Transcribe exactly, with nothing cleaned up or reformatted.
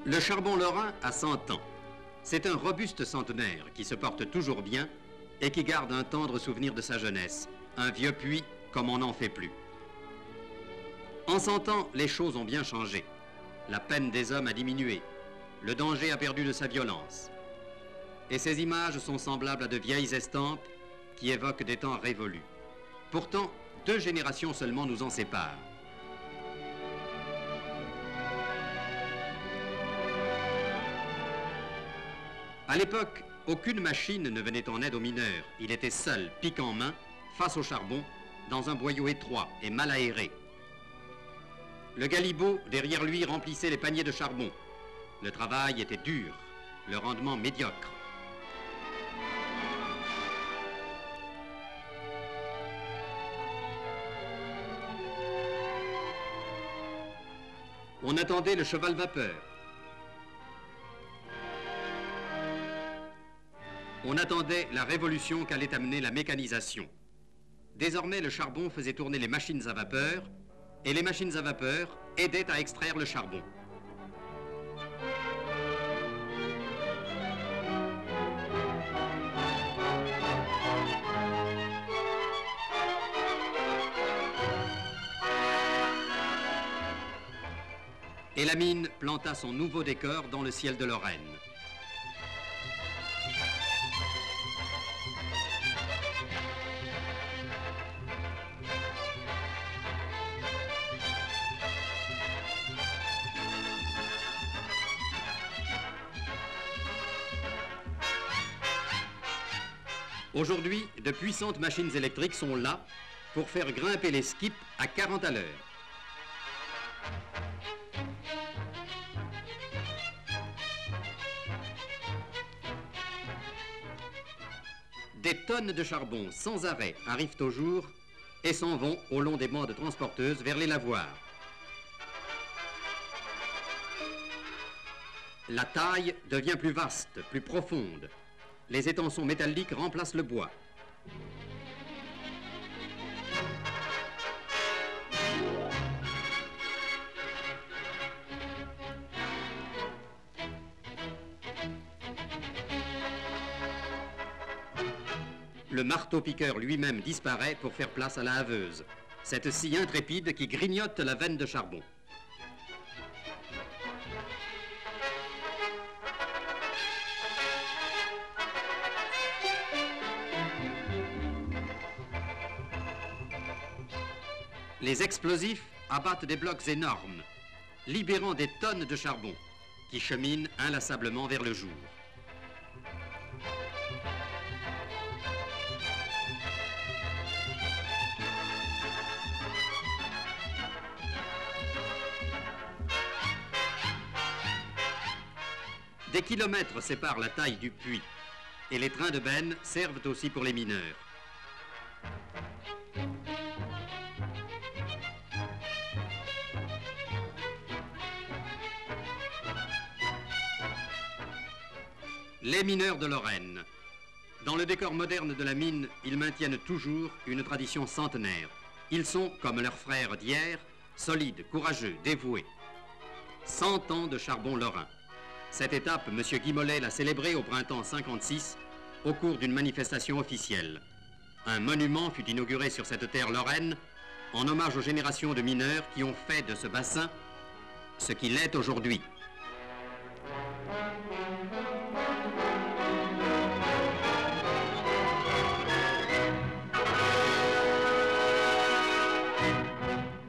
Le charbon lorrain a cent ans. C'est un robuste centenaire qui se porte toujours bien et qui garde un tendre souvenir de sa jeunesse, un vieux puits comme on n'en fait plus. En cent ans, les choses ont bien changé. La peine des hommes a diminué, le danger a perdu de sa violence. Et ces images sont semblables à de vieilles estampes qui évoquent des temps révolus. Pourtant, deux générations seulement nous en séparent. À l'époque, aucune machine ne venait en aide aux mineurs. Il était seul, pic en main, face au charbon, dans un boyau étroit et mal aéré. Le galibot, derrière lui, remplissait les paniers de charbon. Le travail était dur, le rendement médiocre. On attendait le cheval vapeur. On attendait la révolution qu'allait amener la mécanisation. Désormais, le charbon faisait tourner les machines à vapeur et les machines à vapeur aidaient à extraire le charbon. Et la mine planta son nouveau décor dans le ciel de Lorraine. Aujourd'hui, de puissantes machines électriques sont là pour faire grimper les skips à quarante à l'heure. Des tonnes de charbon sans arrêt arrivent au jour et s'en vont au long des bandes transporteuses vers les lavoirs. La taille devient plus vaste, plus profonde. Les étançons métalliques remplacent le bois. Le marteau-piqueur lui-même disparaît pour faire place à la haveuse, cette scie intrépide qui grignote la veine de charbon. Les explosifs abattent des blocs énormes, libérant des tonnes de charbon qui cheminent inlassablement vers le jour. Des kilomètres séparent la taille du puits et les trains de benne servent aussi pour les mineurs. Les mineurs de Lorraine. Dans le décor moderne de la mine, ils maintiennent toujours une tradition centenaire. Ils sont, comme leurs frères d'hier, solides, courageux, dévoués. Cent ans de charbon lorrain. Cette étape, M. Guy Mollet l'a célébrée au printemps cinquante-six, au cours d'une manifestation officielle. Un monument fut inauguré sur cette terre lorraine, en hommage aux générations de mineurs qui ont fait de ce bassin ce qu'il est aujourd'hui.